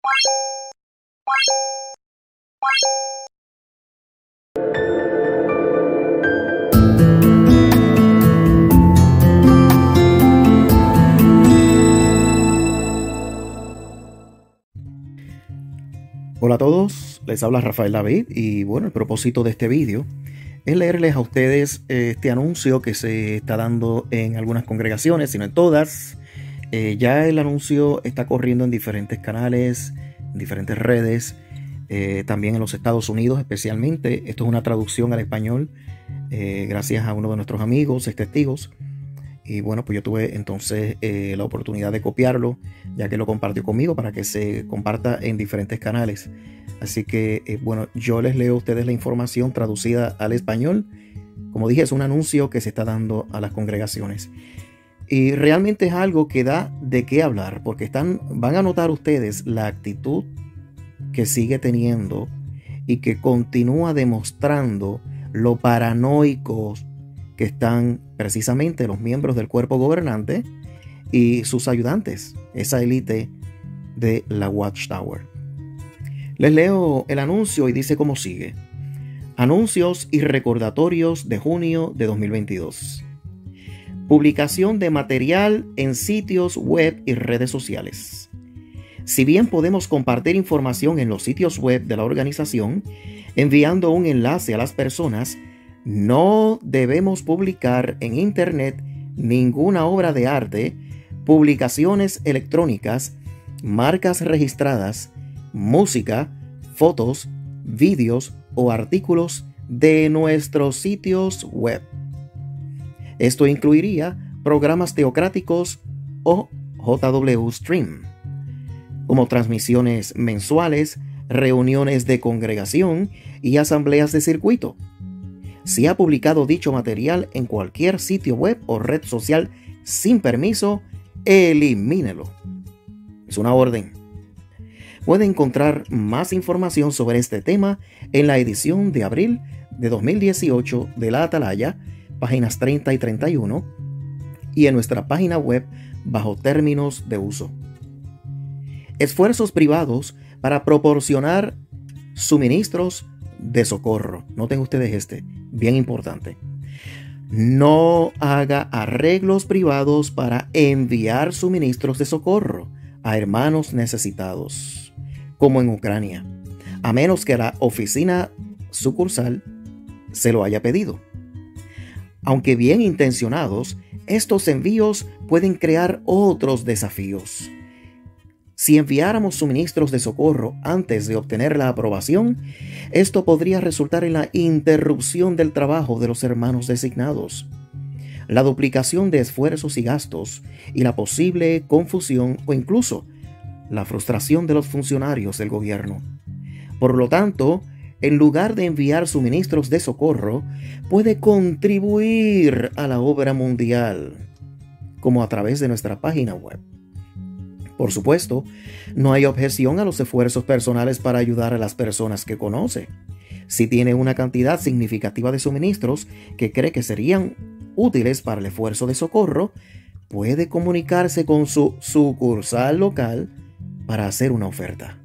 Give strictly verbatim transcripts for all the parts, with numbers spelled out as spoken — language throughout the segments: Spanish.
Hola a todos, les habla Rafael David y bueno, el propósito de este vídeo es leerles a ustedes este anuncio que se está dando en algunas congregaciones, sino en todas. Eh, ya el anuncio está corriendo en diferentes canales, en diferentes redes, eh, también en los Estados Unidos especialmente. Esto es una traducción al español eh, gracias a uno de nuestros amigos, ex testigos. Y bueno, pues yo tuve entonces eh, la oportunidad de copiarlo, ya que lo compartió conmigo para que se comparta en diferentes canales. Así que, eh, bueno, yo les leo a ustedes la información traducida al español. Como dije, es un anuncio que se está dando a las congregaciones. Y realmente es algo que da de qué hablar, porque están, van a notar ustedes la actitud que sigue teniendo y que continúa demostrando lo paranoicos que están precisamente los miembros del cuerpo gobernante y sus ayudantes, esa élite de la Watchtower. Les leo el anuncio y dice como sigue: anuncios y recordatorios de junio de dos mil veintidós. Publicación de material en sitios web y redes sociales. Si bien podemos compartir información en los sitios web de la organización, enviando un enlace a las personas, no debemos publicar en Internet ninguna obra de arte, publicaciones electrónicas, marcas registradas, música, fotos, vídeos o artículos de nuestros sitios web. Esto incluiría programas teocráticos o J W Stream, como transmisiones mensuales, reuniones de congregación y asambleas de circuito. Si ha publicado dicho material en cualquier sitio web o red social sin permiso, elimínelo. Es una orden. Puede encontrar más información sobre este tema en la edición de abril de dos mil dieciocho de La Atalaya, páginas treinta y treinta y uno, y en nuestra página web bajo términos de uso. Esfuerzos privados para proporcionar suministros de socorro. Noten ustedes este, bien importante. No haga arreglos privados para enviar suministros de socorro a hermanos necesitados, como en Ucrania, a menos que la oficina sucursal se lo haya pedido. Aunque bien intencionados, estos envíos pueden crear otros desafíos. Si enviáramos suministros de socorro antes de obtener la aprobación, esto podría resultar en la interrupción del trabajo de los hermanos designados, la duplicación de esfuerzos y gastos y la posible confusión o incluso la frustración de los funcionarios del gobierno. Por lo tanto, en lugar de enviar suministros de socorro, puede contribuir a la obra mundial, como a través de nuestra página web. Por supuesto, no hay objeción a los esfuerzos personales para ayudar a las personas que conoce. Si tiene una cantidad significativa de suministros que cree que serían útiles para el esfuerzo de socorro, puede comunicarse con su sucursal local para hacer una oferta.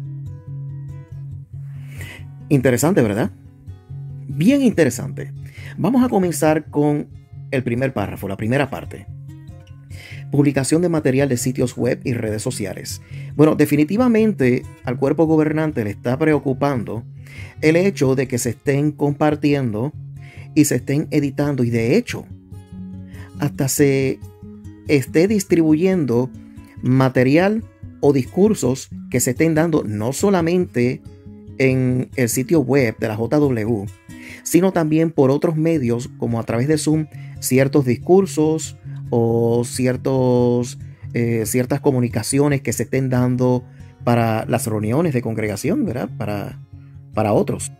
Interesante, ¿verdad? Bien interesante. Vamos a comenzar con el primer párrafo, la primera parte. Publicación de material de sitios web y redes sociales. Bueno, definitivamente al cuerpo gobernante le está preocupando el hecho de que se estén compartiendo y se estén editando, y de hecho hasta se esté distribuyendo material o discursos que se estén dando no solamente en el sitio web de la J W, sino también por otros medios como a través de Zoom, ciertos discursos o ciertos, eh, ciertas comunicaciones que se estén dando para las reuniones de congregación, ¿verdad? Para, para otros.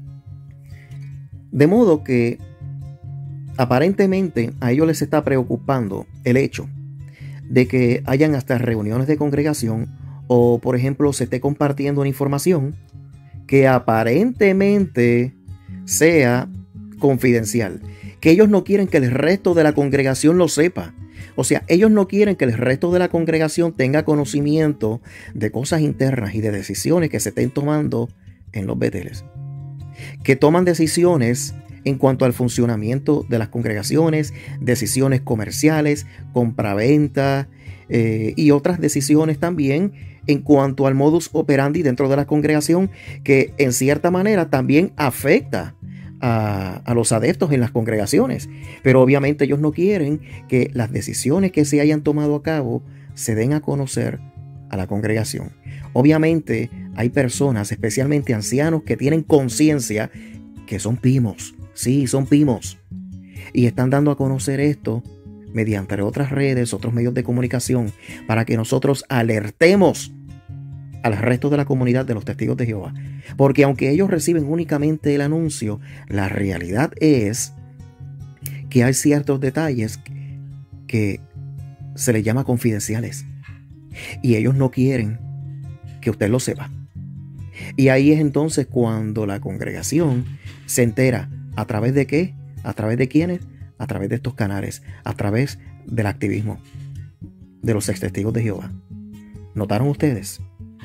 De modo que aparentemente a ellos les está preocupando el hecho de que hayan hasta reuniones de congregación o, por ejemplo, se esté compartiendo una información que aparentemente sea confidencial, que ellos no quieren que el resto de la congregación lo sepa, O sea, ellos no quieren que el resto de la congregación tenga conocimiento de cosas internas y de decisiones que se estén tomando en los Beteles. Que toman decisiones en cuanto al funcionamiento de las congregaciones, decisiones comerciales, compraventa eh, y otras decisiones también en cuanto al modus operandi dentro de la congregación, que en cierta manera también afecta a, a los adeptos en las congregaciones. Pero obviamente ellos no quieren que las decisiones que se hayan tomado a cabo se den a conocer a la congregación. Obviamente hay personas, especialmente ancianos, que tienen conciencia que son pimos. Sí, son pimos. Y están dando a conocer esto mediante otras redes, otros medios de comunicación, para que nosotros alertemos al resto de la comunidad de los testigos de Jehová. Porque aunque ellos reciben únicamente el anuncio, la realidad es que hay ciertos detalles que se les llama confidenciales. Y ellos no quieren que usted lo sepa. Y ahí es entonces cuando la congregación se entera. ¿A través de qué? ¿A través de quiénes? A través de estos canales, a través del activismo de los ex testigos de Jehová. ¿Notaron ustedes?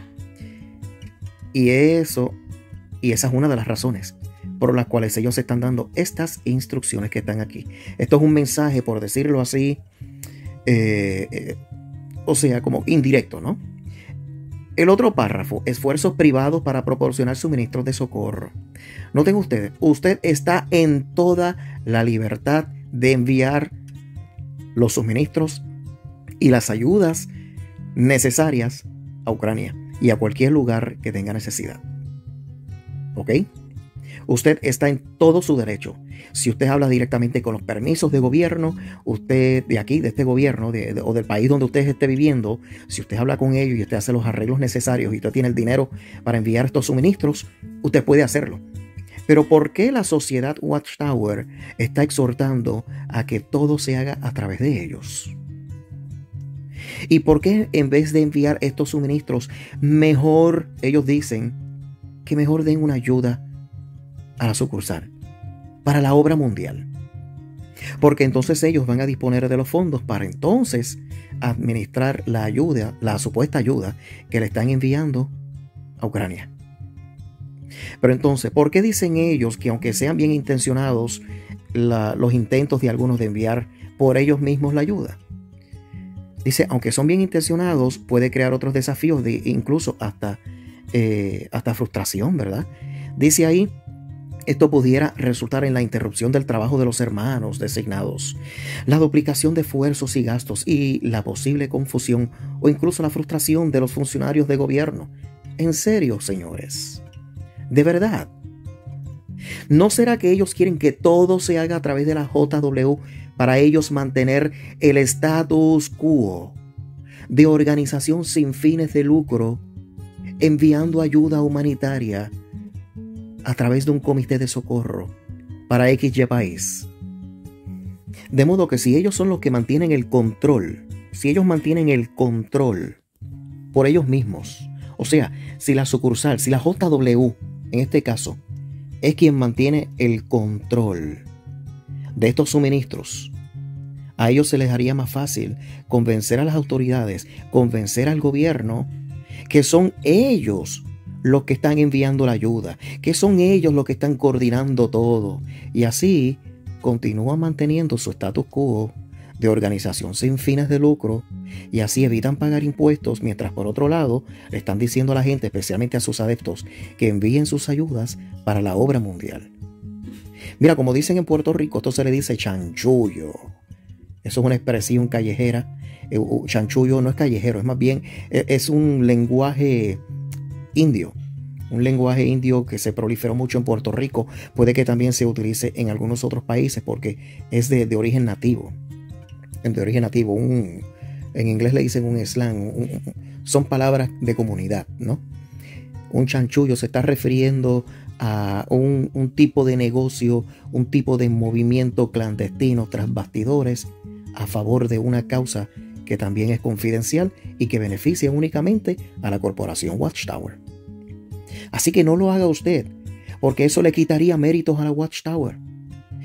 Y eso, y esa es una de las razones por las cuales ellos están dando estas instrucciones que están aquí. Esto es un mensaje, por decirlo así, eh, eh, o sea, como indirecto, ¿no? El otro párrafo, esfuerzos privados para proporcionar suministros de socorro. Noten ustedes, usted está en toda la libertad de enviar los suministros y las ayudas necesarias a Ucrania y a cualquier lugar que tenga necesidad. ¿Ok? Usted está en todo su derecho. Si usted habla directamente con los permisos de gobierno, usted de aquí, de este gobierno de, de, o del país donde usted esté viviendo, si usted habla con ellos y usted hace los arreglos necesarios y usted tiene el dinero para enviar estos suministros, usted puede hacerlo. Pero ¿por qué la sociedad Watchtower está exhortando a que todo se haga a través de ellos? ¿Y por qué en vez de enviar estos suministros, mejor ellos dicen que mejor den una ayuda a la sucursal para la obra mundial? Porque entonces ellos van a disponer de los fondos para entonces administrar la ayuda, la supuesta ayuda que le están enviando a Ucrania. Pero entonces, ¿por qué dicen ellos que aunque sean bien intencionados la, los intentos de algunos de enviar por ellos mismos la ayuda? Dice, aunque son bien intencionados, puede crear otros desafíos, de, incluso hasta, eh, hasta frustración, ¿verdad? Dice ahí, esto pudiera resultar en la interrupción del trabajo de los hermanos designados, la duplicación de esfuerzos y gastos y la posible confusión o incluso la frustración de los funcionarios de gobierno. En serio, señores, de verdad. ¿No será que ellos quieren que todo se haga a través de la J W para ellos mantener el status quo de organización sin fines de lucro, enviando ayuda humanitaria a través de un comité de socorro para X Y país? De modo que si ellos son los que mantienen el control, si ellos mantienen el control por ellos mismos, o sea, si la sucursal, si la J W, en este caso, es quien mantiene el control de estos suministros, a ellos se les haría más fácil convencer a las autoridades, convencer al gobierno que son ellos los que están enviando la ayuda, que son ellos los que están coordinando todo, y así continúan manteniendo su status quo de organización sin fines de lucro, y así evitan pagar impuestos, mientras por otro lado le están diciendo a la gente, especialmente a sus adeptos, que envíen sus ayudas para la obra mundial. Mira, como dicen en Puerto Rico, esto se le dice chanchullo. Eso es una expresión callejera. Chanchullo no es callejero, es más bien, es un lenguaje indio. Un lenguaje indio que se proliferó mucho en Puerto Rico. Puede que también se utilice en algunos otros países porque es de, de origen nativo. De origen nativo. Un, en inglés le dicen un slang. Un, son palabras de comunidad, ¿no? Un chanchullo se está refiriendo a un, un tipo de negocio, un tipo de movimiento clandestino tras bastidores a favor de una causa que también es confidencial y que beneficia únicamente a la corporación Watchtower. Así que no lo haga usted, porque eso le quitaría méritos a la Watchtower.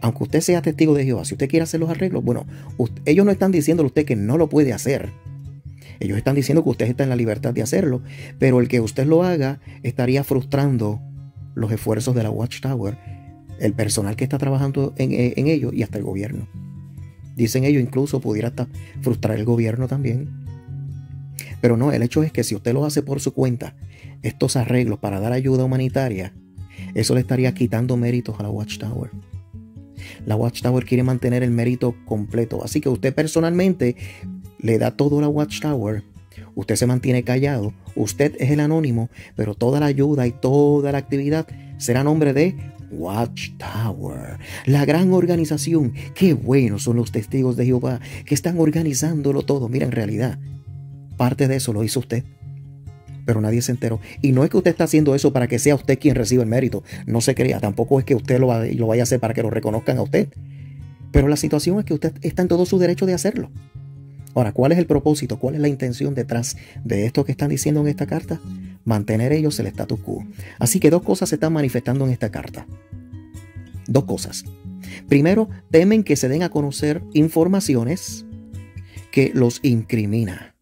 Aunque usted sea testigo de Jehová, si usted quiere hacer los arreglos, bueno, usted, ellos no están diciéndole a usted que no lo puede hacer. Ellos están diciendo que usted está en la libertad de hacerlo, pero el que usted lo haga estaría frustrando los esfuerzos de la Watchtower, el personal que está trabajando en, en ello y hasta el gobierno. Dicen ellos, incluso pudiera hasta frustrar el gobierno también. Pero no, el hecho es que si usted lo hace por su cuenta, estos arreglos para dar ayuda humanitaria, eso le estaría quitando méritos a la Watchtower. La Watchtower quiere mantener el mérito completo, así que usted personalmente le da todo a la Watchtower. Usted se mantiene callado, usted es el anónimo, pero toda la ayuda y toda la actividad será a nombre de Watchtower, la gran organización. Qué buenos son los testigos de Jehová que están organizándolo todo. Mira, en realidad, parte de eso lo hizo usted, pero nadie se enteró. Y no es que usted está haciendo eso para que sea usted quien reciba el mérito. No se crea, tampoco es que usted lo, va, lo vaya a hacer para que lo reconozcan a usted. Pero la situación es que usted está en todo su derecho de hacerlo. Ahora, ¿cuál es el propósito? ¿Cuál es la intención detrás de esto que están diciendo en esta carta? Mantener ellos el status quo. Así que dos cosas se están manifestando en esta carta. Dos cosas. Primero, temen que se den a conocer informaciones que los incrimina.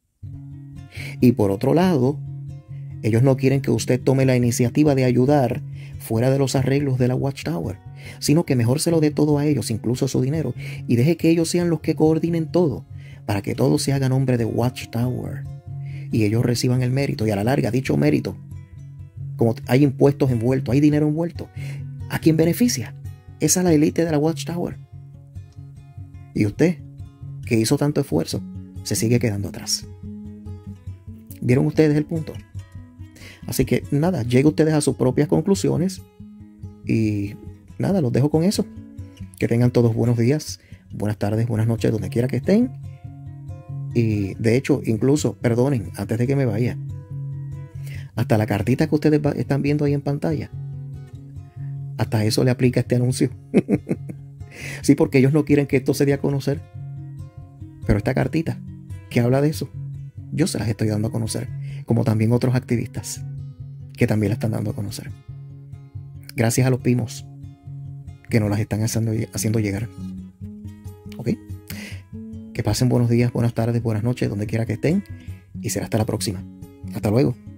Y por otro lado, ellos no quieren que usted tome la iniciativa de ayudar fuera de los arreglos de la Watchtower, sino que mejor se lo dé todo a ellos, incluso su dinero, y deje que ellos sean los que coordinen todo, para que todo se haga a nombre de Watchtower y ellos reciban el mérito. Y a la larga, dicho mérito, como hay impuestos envueltos, hay dinero envuelto, ¿a quién beneficia? Es a la élite de la Watchtower. Y usted, que hizo tanto esfuerzo, se sigue quedando atrás. ¿Vieron ustedes el punto? Así que nada, lleguen ustedes a sus propias conclusiones y nada, los dejo con eso. Que tengan todos buenos días, buenas tardes, buenas noches, donde quiera que estén. Y de hecho, incluso, perdonen, antes de que me vaya, hasta la cartita que ustedes están viendo ahí en pantalla, hasta eso le aplica este anuncio. Sí, porque ellos no quieren que esto se dé a conocer. Pero esta cartita que habla de eso, yo se las estoy dando a conocer, como también otros activistas que también la están dando a conocer. Gracias a los Pimos que nos las están haciendo, haciendo llegar. ¿Ok? Que pasen buenos días, buenas tardes, buenas noches, donde quiera que estén. Y será hasta la próxima. Hasta luego.